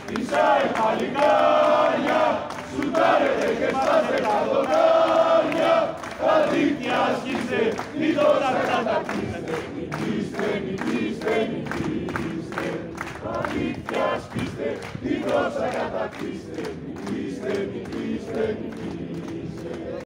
Ισάε παλικάρια, σουτάρετε και σπάστε τα δοκάρια, τα δίκτυα ασκήστε, μη τώρα κατακτήστε. Νικήστε, νικήστε, νικήστε, τα δίκτυα ασκήστε, μη τώρα κατακτήστε. Νικήστε, νικήστε, νικήστε.